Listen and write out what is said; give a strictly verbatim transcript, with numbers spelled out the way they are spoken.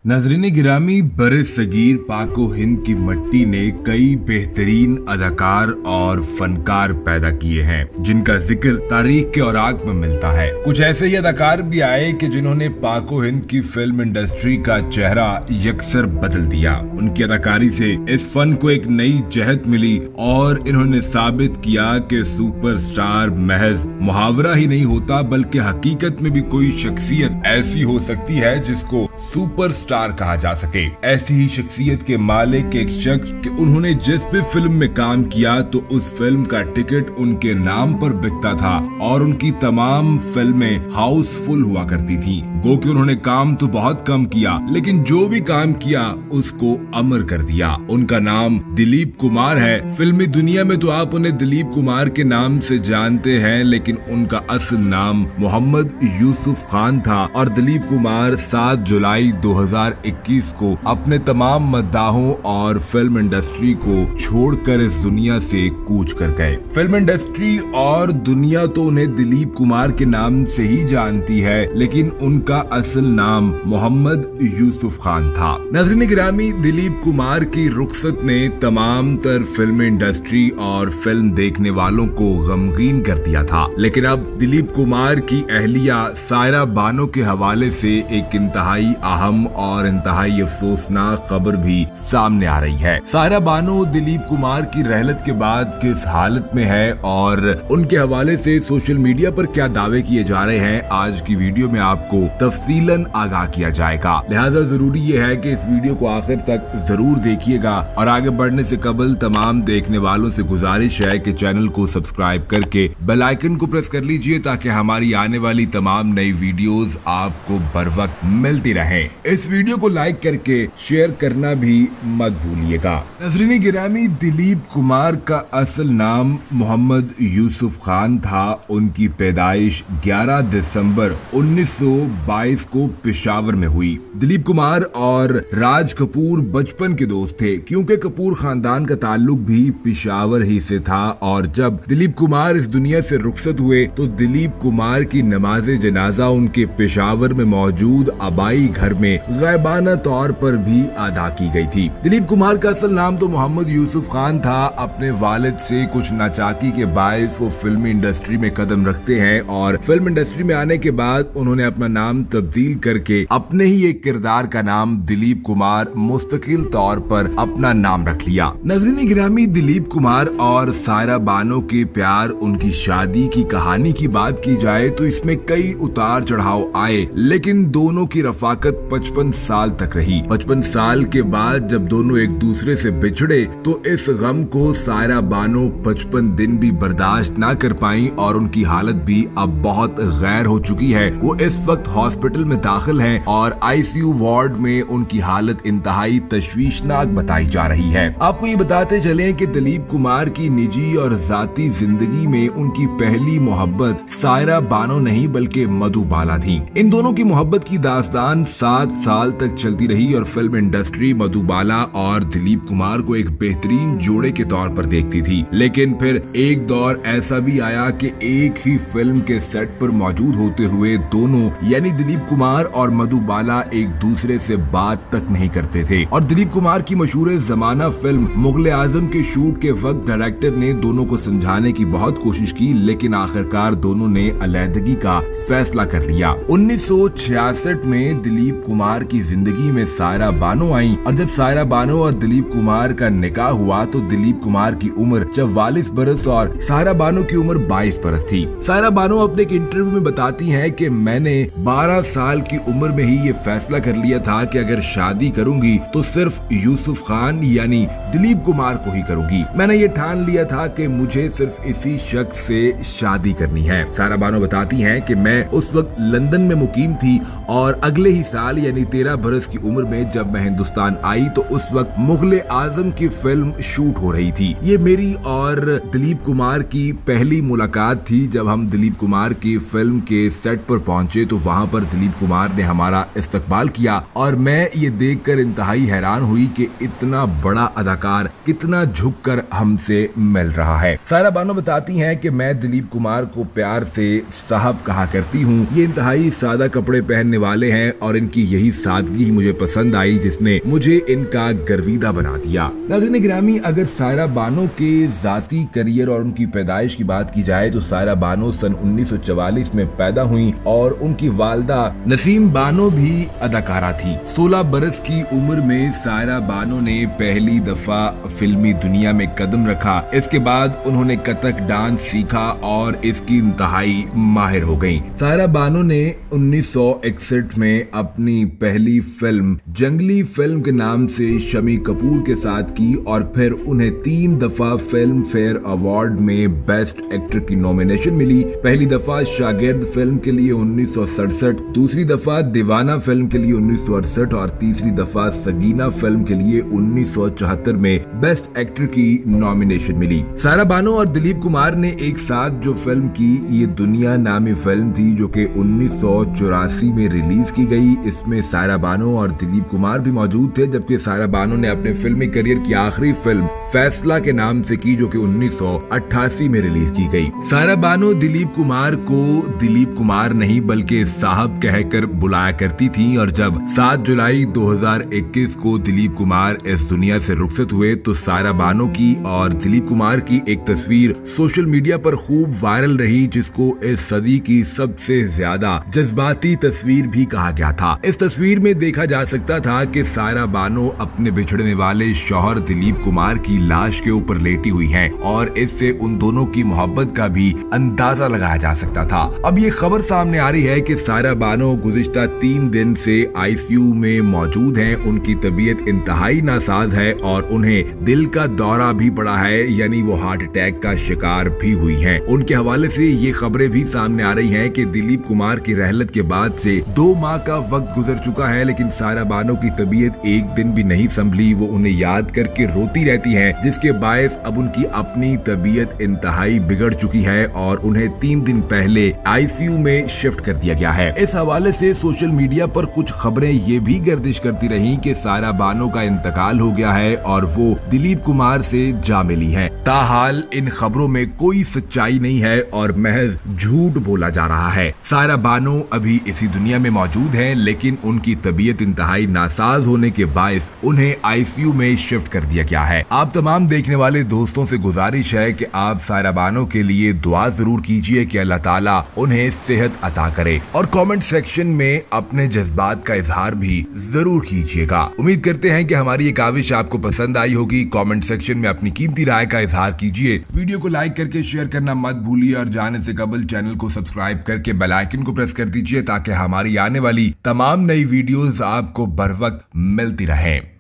नाज़रीन गिरामी, बरे सगीर पाको हिंद की मट्टी ने कई बेहतरीन अदाकार और फनकार पैदा किए हैं जिनका जिक्र तारीख के औराक में मिलता है। कुछ ऐसे ही अदाकार भी आए कि जिन्होंने पाको हिंद की फिल्म इंडस्ट्री का चेहरा यकसर बदल दिया। उनकी अदाकारी से इस फन को एक नई जहत मिली और इन्होंने साबित किया कि सुपरस्टार महज मुहावरा ही नहीं होता बल्कि हकीकत में भी कोई शख्सियत ऐसी हो सकती है जिसको सुपरस्टार कहा जा सके। ऐसी ही शख्सियत के मालिक एक शख्स कि उन्होंने जिस भी फिल्म में काम किया तो उस फिल्म का टिकट उनके नाम पर बिकता था और उनकी तमाम फिल्में हाउसफुल हुआ करती थी। गो कि उन्होंने काम तो बहुत कम किया लेकिन जो भी काम किया उसको अमर कर दिया। उनका नाम दिलीप कुमार है। फिल्मी दुनिया में तो आप उन्हें दिलीप कुमार के नाम से जानते हैं, लेकिन उनका असल नाम मोहम्मद यूसुफ खान था और दिलीप कुमार सात जुलाई दो हजार इक्कीस को अपने तमाम मद्दाहों और फिल्म इंडस्ट्री को छोड़कर इस दुनिया से कूच कर गए। फिल्म इंडस्ट्री और दुनिया तो उन्हें दिलीप कुमार के नाम से ही जानती है, लेकिन उनका असल नाम मोहम्मद यूसुफ खान था। नाज़रीन गिरामी, दिलीप कुमार की रुखसत ने तमाम तर फिल्म इंडस्ट्री और फिल्म देखने वालों को गमगीन कर दिया था, लेकिन अब दिलीप कुमार की अहलिया सायरा बानो के हवाले से एक इंतहाई अहम और इंतहाई अफसोसनाक खबर भी सामने आ रही है। सायरा बानो दिलीप कुमार की रहलत के बाद किस हालत में है और उनके हवाले से सोशल मीडिया पर क्या दावे किए जा रहे हैं, आज की वीडियो में आपको तफसीलन आगाह किया जाएगा। लिहाजा जरूरी ये है कि इस वीडियो को आखिर तक जरूर देखिएगा और आगे बढ़ने से कबल तमाम देखने वालों से गुजारिश है कि चैनल को सब्सक्राइब करके बेल आइकन को प्रेस कर लीजिए ताकि हमारी आने वाली तमाम नई वीडियोस आपको बर वक्त मिलती रहे। इस वीडियो को लाइक करके शेयर करना भी मत भूलिएगा। नाज़रीन गिरामी, दिलीप कुमार का असल नाम मोहम्मद यूसुफ खान था। उनकी पैदाइश ग्यारह दिसंबर उन्नीस सौ बाईस को पेशावर में हुई। दिलीप कुमार और राज कपूर बचपन के दोस्त थे क्योंकि कपूर खानदान का ताल्लुक भी पेशावर ही से था और जब दिलीप कुमार इस दुनिया से रुखसत हुए तो दिलीप कुमार की नमाज़े जनाजा उनके पेशावर में मौजूद आबाई घर में गैबाना तौर पर भी अदा की गई थी। दिलीप कुमार का असल नाम तो मोहम्मद यूसुफ खान था। अपने वालिद से कुछ नाचाकी के बायस वो फिल्मी इंडस्ट्री में कदम रखते हैं और फिल्म इंडस्ट्री में आने के बाद उन्होंने अपना नाम तब्दील करके अपने ही एक किरदार का नाम दिलीप कुमार मुस्तकिल तौर पर अपना नाम रख लिया। नाज़रीन गिरामी, दिलीप कुमार और सायरा बानो के प्यार, उनकी शादी की कहानी की बात की जाए तो इसमें कई उतार चढ़ाव आए, लेकिन दोनों की रफाकत पचपन साल तक रही। पचपन साल के बाद जब दोनों एक दूसरे से बिछड़े तो इस गम को सायरा बानो पचपन दिन भी बर्दाश्त ना कर पाई और उनकी हालत भी अब बहुत गैर हो चुकी है। वो इस वक्त हॉस्पिटल में दाखिल हैं और आईसीयू वार्ड में उनकी हालत इंतहाई तशवीशनाक बताई जा रही है। आपको ये बताते चले कि दिलीप कुमार की निजी और जाती जिंदगी में उनकी पहली मोहब्बत सायरा बानो नहीं बल्कि मधुबाला थी। इन दोनों की मोहब्बत की दास्तान सात साल तक चलती रही और फिल्म इंडस्ट्री मधुबाला और दिलीप कुमार को एक बेहतरीन जोड़े के तौर पर देखती थी, लेकिन फिर एक दौर ऐसा भी आया कि एक ही फिल्म के सेट पर मौजूद होते हुए दोनों यानी दिलीप कुमार और मधुबाला एक दूसरे से बात तक नहीं करते थे और दिलीप कुमार की मशहूर जमाना फिल्म मुगले आजम के शूट के वक्त डायरेक्टर ने दोनों को समझाने की बहुत कोशिश की, लेकिन आखिरकार दोनों ने अलहदगी का फैसला कर लिया। उन्नीस सौ छियासठ में दिलीप कुमार की जिंदगी में सायरा बानो आई और जब सायरा बानो और दिलीप कुमार का निकाह हुआ तो दिलीप कुमार की उम्र चौवालीस बरस और सायरा बानो की उम्र बाईस बरस थी। सायरा बानो अपने एक इंटरव्यू में बताती हैं कि मैंने बारह साल की उम्र में ही ये फैसला कर लिया था कि अगर शादी करूंगी तो सिर्फ यूसुफ खान यानी दिलीप कुमार को ही करूंगी। मैंने ये ठान लिया था कि मुझे सिर्फ इसी शख्स से शादी करनी है। सायरा बानो बताती हैं कि मैं उस वक्त लंदन में मुकीम थी और अगले ही साल यानी तेरह बरस की उम्र में जब मैं हिंदुस्तान आई तो उस वक्त मुगले आजम की फिल्म शूट हो रही थी। ये मेरी और दिलीप कुमार की पहली मुलाकात थी। जब हम दिलीप कुमार की फिल्म के सेट पर पहुंचे तो वहां पर दिलीप कुमार ने हमारा इस्तकबाल किया और मैं ये देखकर इंतहाई हैरान हुई कि इतना बड़ा अदाकार कितना झुककर हमसे मिल रहा है। सायरा बानो बताती हैं कि मैं दिलीप कुमार को प्यार से साहब कहा करती हूँ। ये इंतहाई सादा कपड़े पहनने वाले हैं और इनकी इनकी यही सादगी मुझे पसंद आई जिसने मुझे इनका गर्विदा बना दिया। नाज़रीन गिरामी, अगर सायरा बानो के जाती करियर और उनकी पैदाइश की बात की जाए तो सायरा बानो सन उन्नीस सौ चवालीस में पैदा हुई और उनकी वालदा नसीम बानो भी अदाकारा थी। सोलह बरस की उम्र में सायरा बानो ने पहली दफा फिल्मी दुनिया में कदम रखा। इसके बाद उन्होंने कथक डांस सीखा और इसकी इंतहाई माहिर हो गयी। सायरा बानो ने उन्नीस सौ इकसठ में अपनी पहली फिल्म जंगली फिल्म के नाम से शमी कपूर के साथ की और फिर उन्हें तीन दफा फिल्म फेयर अवार्ड में बेस्ट एक्टर की नॉमिनेशन मिली। पहली दफा शागिर्द फिल्म के लिए उन्नीस सौ सड़सठ, दूसरी दफा दीवाना फिल्म के लिए उन्नीस सौ अड़सठ और तीसरी दफा सगीना फिल्म के लिए उन्नीस सौ चौहत्तर में बेस्ट एक्टर की नॉमिनेशन मिली। सायरा बानो और दिलीप कुमार ने एक साथ जो फिल्म की ये दुनिया नामी फिल्म थी जो कि उन्नीस सौ चौरासी में रिलीज की गई। इसमें सायरा बानो और दिलीप कुमार भी मौजूद थे, जबकि सायरा बानो ने अपने फिल्मी करियर की आखिरी फिल्म फैसला के नाम से की जो कि उन्नीस सौ अट्ठासी में रिलीज की गई। सायरा बानो दिलीप कुमार को दिलीप कुमार नहीं बल्कि साहब कहकर बुलाया करती थी और जब सात जुलाई दो हज़ार इक्कीस को दिलीप कुमार इस दुनिया से रुखसत हुए तो सायरा बानो की और दिलीप कुमार की एक तस्वीर सोशल मीडिया पर खूब वायरल रही जिसको इस सदी की सबसे ज्यादा जज्बाती तस्वीर भी कहा गया था। इस तस्वीर में देखा जा सकता था कि सायरा बानो अपने बिछड़ने वाले शौहर दिलीप कुमार की लाश के ऊपर लेटी हुई हैं और इससे उन दोनों की मोहब्बत का भी अंदाजा लगाया जा सकता था। अब ये खबर सामने आ रही है कि सायरा बानो गुज़िश्ता तीन दिन से आईसीयू में मौजूद हैं। उनकी तबीयत इंतहाई नासाज है और उन्हें दिल का दौरा भी पड़ा है, यानी वो हार्ट अटैक का शिकार भी हुई हैं। उनके हवाले से ये खबरें भी सामने आ रही हैं कि दिलीप कुमार की रहलत के बाद से दो माह का वक्त गुजर चुका है लेकिन सायरा बानो की तबीयत एक दिन भी नहीं संभली। वो उन्हें याद करके रोती रहती हैं जिसके बायस अब उनकी अपनी तबीयत इंतहाई बिगड़ चुकी है और उन्हें तीन दिन पहले आईसीयू में शिफ्ट कर दिया गया है। इस हवाले से सोशल मीडिया पर कुछ खबरें ये भी गर्दिश करती रही कि सायरा बानो का इंतकाल हो गया है और वो दिलीप कुमार से जा मिली है। ताहाल इन खबरों में कोई सच्चाई नहीं है और महज झूठ बोला जा रहा है। सायरा बानो अभी इसी दुनिया में मौजूद हैं लेकिन उनकी तबीयत इंतहाई नासाज होने के बायस उन्हें आईसीयू में शिफ्ट कर दिया गया है। आप तमाम देखने वाले दोस्तों से गुजारिश है कि आप सायरा बानो के लिए दुआ जरूर कीजिए कि अल्लाह ताला उन्हें सेहत अता करे और कमेंट सेक्शन में अपने जज्बात का इजहार भी जरूर कीजिएगा। उम्मीद करते हैं कि हमारी ये काविश आपको पसंद आई होगी। कमेंट सेक्शन में अपनी कीमती राय का इजहार कीजिए। वीडियो को लाइक करके शेयर करना मत भूलिए और जाने से कबल चैनल को सब्सक्राइब करके बेल आइकन को प्रेस कर दीजिए ताकि हमारी आने वाली तमाम नई वीडियोस आपको बर वक्त मिलती रहें।